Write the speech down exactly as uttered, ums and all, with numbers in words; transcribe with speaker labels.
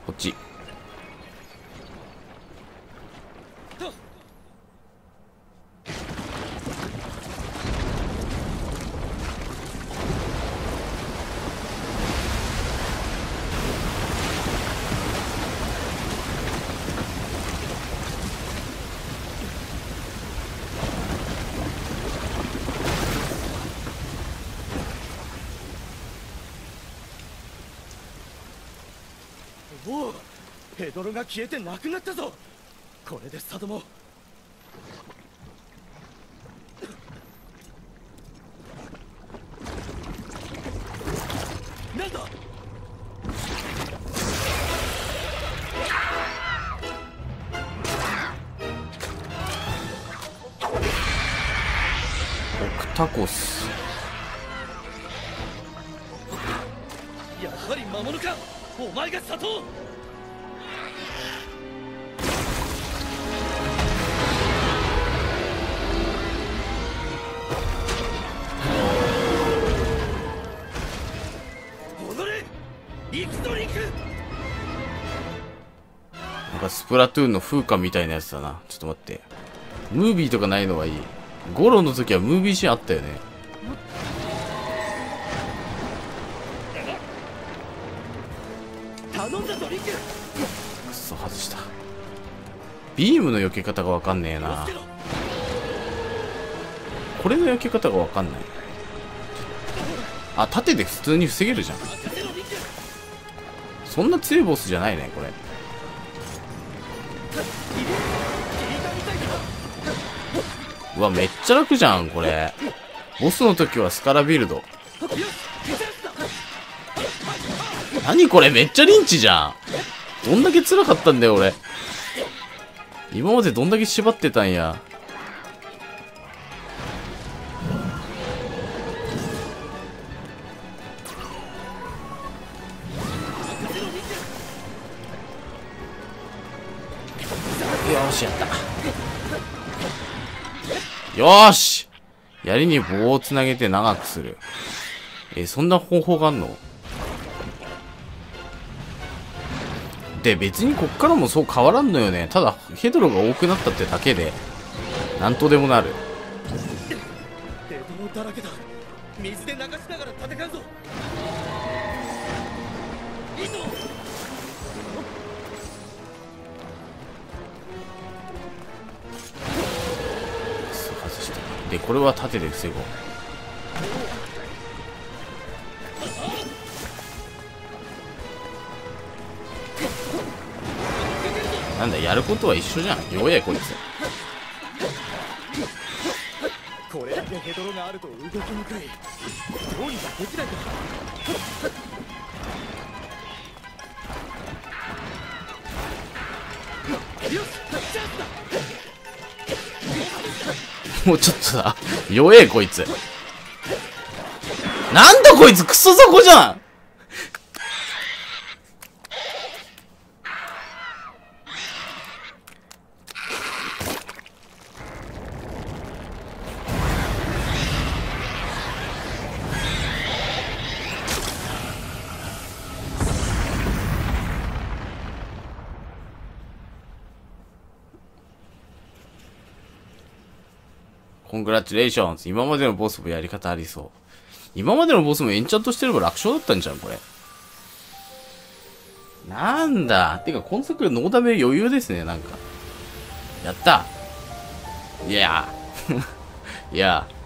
Speaker 1: こっち。
Speaker 2: おお、ヘドロが消えてなくなったぞ。これで佐渡も。なんだ。
Speaker 1: オクタコス。
Speaker 2: やはり魔物か。お前が佐藤。行くぞリンク。
Speaker 1: なんかスプラトゥーンの風花みたいなやつだな。ちょっと待って、ムービーとかないのはいい。ゴロの時はムービーシーンあったよね。
Speaker 2: 頼んだぞリンク。
Speaker 1: くっそ外した。ビームの避け方がわかんねえな。これの避け方がわかんない。あ、縦で普通に防げるじゃん。そんな強いボスじゃないねこれ。うわめっちゃ楽じゃんこれ。ボスの時はスカラビルド。何これ、めっちゃリンチじゃん。どんだけ辛かったんだよ俺。今までどんだけ縛ってたんや。よーしやった。よーし、槍に棒をつなげて長くする。えー、そんな方法があんの？で別にこっからもそう変わらんのよね。ただヘドロが多くなったってだけでなんとでもなる。
Speaker 2: ヘドロだらけだ。水で流しながら戦うぞ。いいぞ。
Speaker 1: 外した。でこれは縦で防ごう。なんだ、やることは一緒じゃん。弱えこいつ。
Speaker 2: これだけヘドロがあると動きにくい。どうにかできないか。よし、チャンスだ。
Speaker 1: もうちょっとさ、弱えこいつ。なんだこいつ、クソ雑魚じゃん。コングラチュレーションズ。今までのボスもやり方ありそう。今までのボスもエンチャントしてれば楽勝だったんじゃんこれ。なんだ。てか今作ノーダメ余裕ですね。なんかやった。いやいや